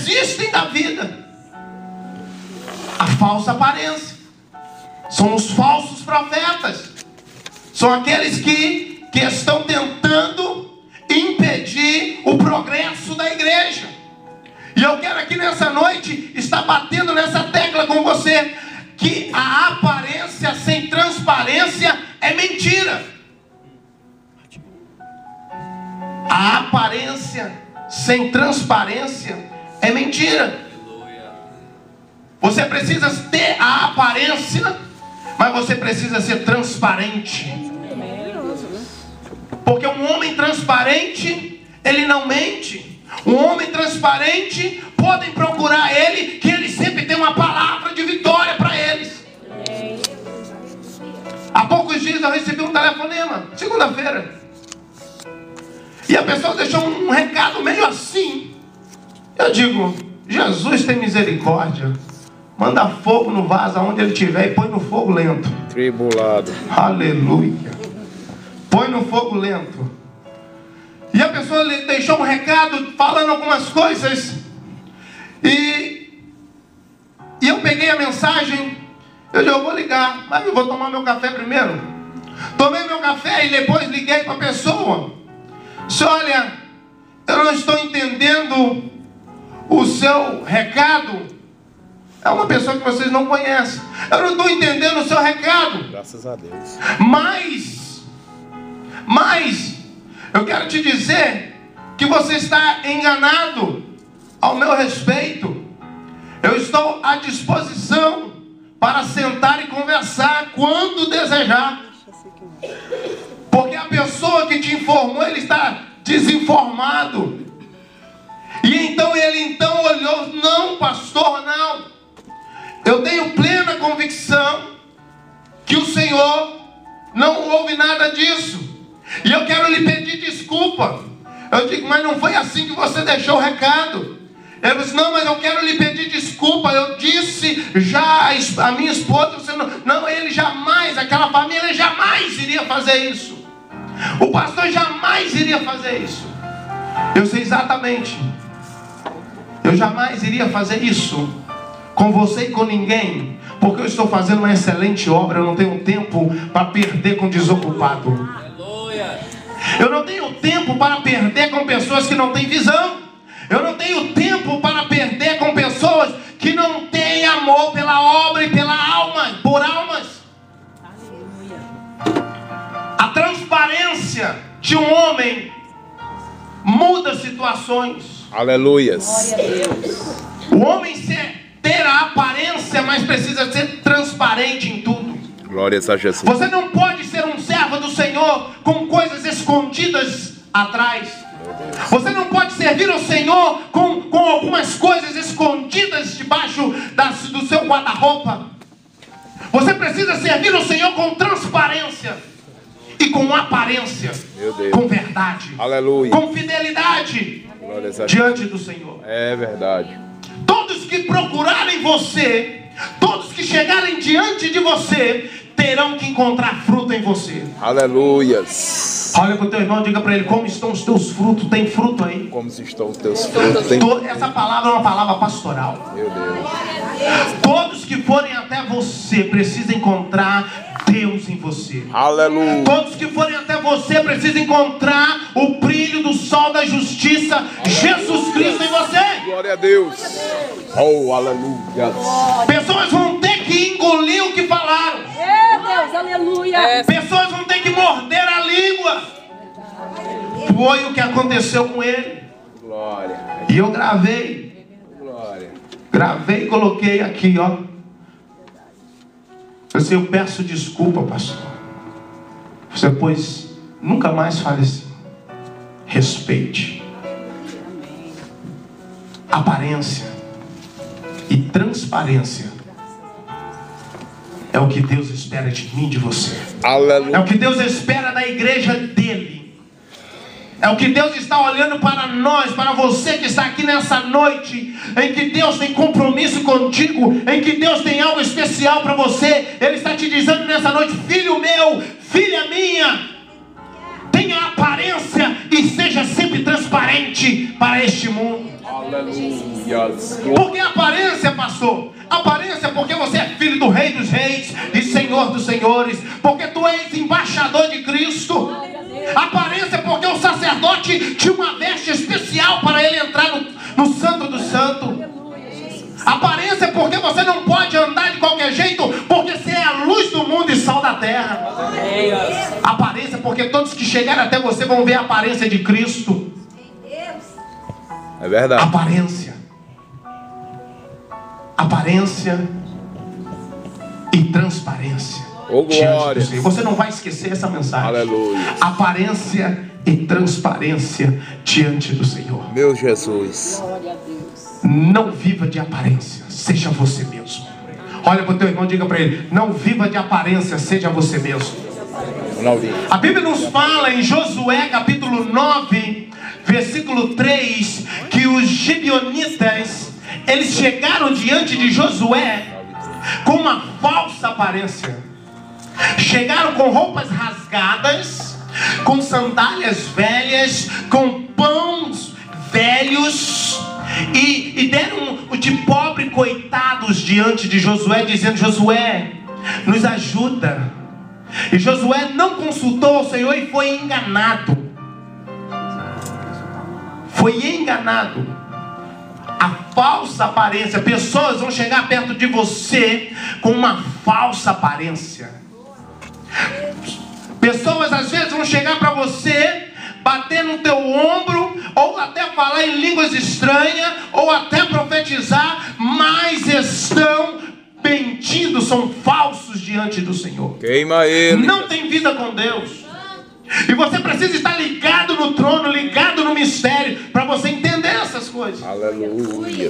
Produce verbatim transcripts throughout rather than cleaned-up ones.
desistem da vida. A falsa aparência. São os falsos profetas. São aqueles que, que estão tentando impedir o progresso da igreja. E eu quero aqui nessa noite estar batendo nessa tecla com você, que a aparência sem transparência é mentira. A aparência sem transparência é mentira. Você precisa ter a aparência, mas você precisa ser transparente. Porque um homem transparente, ele não mente. Um homem transparente, podem procurar ele, que ele sempre tem uma palavra de vitória para eles. Há poucos dias eu recebi um telefonema, segunda-feira, e a pessoa deixou um recado meio assim. Eu digo: Jesus tem misericórdia, manda fogo no vaso aonde ele estiver e põe no fogo lento. Tribulado. Aleluia. Põe no fogo lento. E a pessoa deixou um recado falando algumas coisas. E, e eu peguei a mensagem. Eu disse: eu vou ligar, mas eu vou tomar meu café primeiro. Tomei meu café e depois liguei para a pessoa. Disse: olha, eu não estou entendendo o seu recado. É uma pessoa que vocês não conhecem. Eu não estou entendendo o seu recado. Graças a Deus. Mas, mas, eu quero te dizer que você está enganado ao meu respeito. Eu estou à disposição para sentar e conversar quando desejar. Porque a pessoa que te informou, ele está desinformado. E então ele então olhou: não, pastor, não. Eu tenho plena convicção que o Senhor não ouve nada disso. E eu quero lhe pedir desculpa. Eu digo: mas não foi assim que você deixou o recado. Ele disse: não, mas eu quero lhe pedir desculpa. Eu disse já a minha esposa, você não, não, ele jamais, aquela família jamais iria fazer isso. O pastor jamais iria fazer isso. Eu sei exatamente. Eu jamais iria fazer isso com você e com ninguém, porque eu estou fazendo uma excelente obra. Eu não tenho tempo para perder com desocupado. Eu não tenho tempo para perder com pessoas que não têm visão. Eu não tenho tempo para perder com pessoas que não têm amor pela obra e pela alma, por almas. A transparência de um homem muda situações. Aleluias. O homem ter a aparência, mas precisa ser transparente em tudo. Glórias a Jesus. Você não pode ser um servo do Senhor com coisas escondidas atrás. Você não pode servir ao Senhor com, com algumas coisas escondidas debaixo das, do seu guarda-roupa. Você precisa servir ao Senhor com transparência e com aparência, meu Deus, com verdade, aleluia, com fidelidade diante do Senhor. É verdade. Todos que procurarem você, todos que chegarem diante de você, terão que encontrar fruto em você. Aleluias. Olha para o teu irmão, diga para ele: como estão os teus frutos? Tem fruto aí? Como estão os teus frutos? Tem... Essa palavra é uma palavra pastoral. Meu Deus. Todos que forem até você precisam encontrar Deus em você. Aleluia. Todos que forem até você precisam encontrar o brilho do sol da justiça, aleluia, Jesus Cristo em você. Glória a Deus. Oh, aleluia. Pessoas vão ter que engolir o que falaram. Meu Deus, aleluia. É. Pessoas vão ter que morder a língua. Foi o que aconteceu com ele. Glória. E eu gravei. Glória. Gravei e coloquei aqui, ó. Eu disse: eu peço desculpa, pastor. Você, pois, nunca mais fale assim. Respeite. Aparência e transparência é o que Deus espera de mim, de você. Aleluia. É o que Deus espera da igreja dele. É o que Deus está olhando para nós, para você que está aqui nessa noite, em que Deus tem compromisso contigo, em que Deus tem algo especial para você. Ele está te dizendo nessa noite: filho meu, filha minha, tenha aparência e seja sempre transparente para este mundo. Aleluia. Por que aparência, pastor? Aparência porque você é filho do Rei dos Reis e Senhor dos Senhores. Porque tu és embaixador de Cristo. Aparência porque o sacerdote tinha uma veste especial para ele entrar no, no Santo do Santo. Aparência porque você não pode andar de qualquer jeito, porque você é a luz do mundo e sal da terra. Aparência porque todos que chegarem até você vão ver a aparência de Cristo. É verdade. Aparência. Aparência e transparência. Ô, glória. Você não vai esquecer essa mensagem. Aleluia. Aparência e transparência diante do Senhor. Meu Jesus. Não viva de aparência, seja você mesmo. Olha para o teu irmão, diga para ele: não viva de aparência, seja você mesmo. Não vi. A Bíblia nos fala em Josué capítulo nove, versículo três, que os gibeonitas, eles chegaram diante de Josué com uma falsa aparência. Chegaram com roupas rasgadas, com sandálias velhas, com pães velhos, e, e deram de pobre coitados diante de Josué, dizendo: Josué, nos ajuda. E Josué não consultou o Senhor e foi enganado. Foi enganado. A falsa aparência. Pessoas vão chegar perto de você com uma falsa aparência. Pessoas às vezes vão chegar para você, bater no teu ombro, ou até falar em línguas estranhas, ou até profetizar, mas estão mentindo, são falsos diante do Senhor. Queima ele. Não tem vida com Deus. E você precisa estar ligado no trono, ligado no mistério, para você entender essas coisas. Aleluia.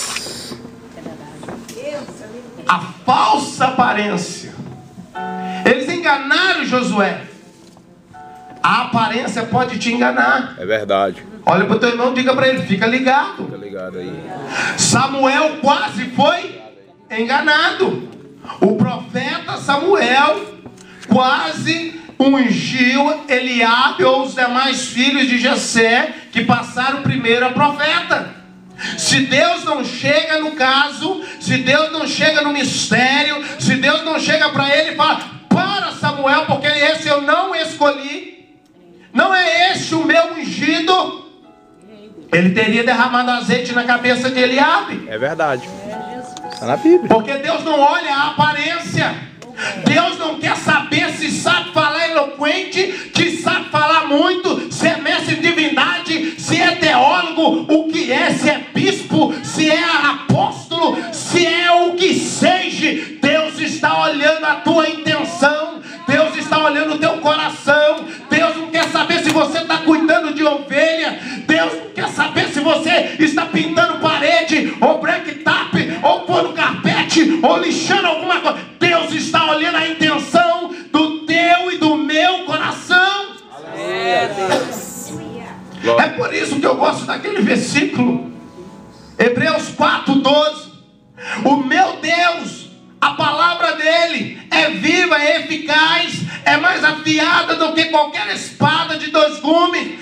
A falsa aparência. Eles enganaram Josué. A aparência pode te enganar. É verdade. Olha para o teu irmão, diga para ele: fica ligado. Fica ligado aí. Samuel quase foi enganado. O profeta Samuel quase ungiu Eliabe ou os demais filhos de Jessé, que passaram primeiro a profeta. Se Deus não chega no caso, se Deus não chega no mistério, se Deus não chega para ele e fala: para, Samuel, porque esse eu não escolhi, não é este o meu ungido, ele teria derramado azeite na cabeça de Eliabe. É verdade. Está na Bíblia. Porque Deus não olha a aparência. Deus não quer saber se sabe falar eloquente, se sabe falar muito, se é mestre em divindade, se é teólogo, o que é, se é bispo, se é apóstolo, se é o que seja. Deus está olhando a tua intenção, Deus está olhando o teu coração. Deus não quer saber se você está cuidando de ovelha, Deus não quer saber se você está pintando parede, ou blacktop, ou pondo carpete, ou lixando alguma coisa. Deus está olhando a intenção do teu e do meu coração. É, É por isso que eu gosto daquele versículo, Hebreus quatro, doze. O meu Deus, a palavra dele é viva, é eficaz, é mais afiada do que qualquer espada de dois gumes,